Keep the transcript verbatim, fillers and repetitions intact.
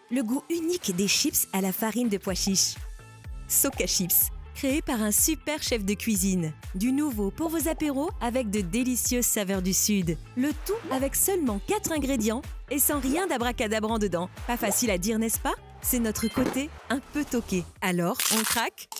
le goût unique des chips à la farine de pois chiches. Soca Chips, créé par un super chef de cuisine. Du nouveau pour vos apéros avec de délicieuses saveurs du Sud. Le tout avec seulement quatre ingrédients et sans rien d'abracadabrant dedans. Pas facile à dire, n'est-ce pas? C'est notre côté un peu toqué. Alors, on craque?